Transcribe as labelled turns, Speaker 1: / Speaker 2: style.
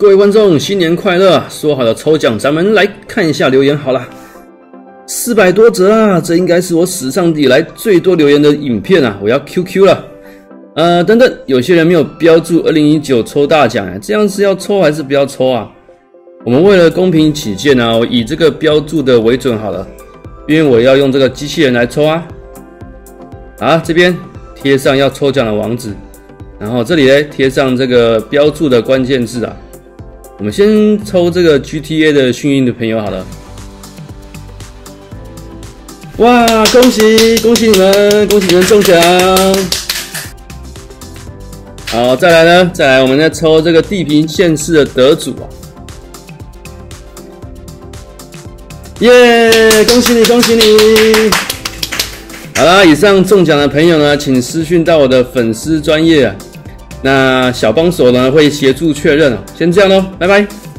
Speaker 1: 各位观众，新年快乐！说好的抽奖，咱们来看一下留言好了。400多则啊，这应该是我史上以来最多留言的影片啊！我要 QQ 了。等等，有些人没有标注2019抽大奖啊，这样是要抽还是不要抽啊？我们为了公平起见啊，我以这个标注的为准好了，因为我要用这个机器人来抽啊。这边贴上要抽奖的网址，然后这里呢贴上这个标注的关键字啊。我们先抽这个 GTA 的幸运的朋友好了。哇，恭喜你们，恭喜你们中奖！好，再来我们再抽这个地平县市的得主啊！耶，恭喜你！好啦，以上中奖的朋友呢，请私讯到我的粉丝专页啊。那小帮手呢会协助确认哦。先这样咯，拜拜。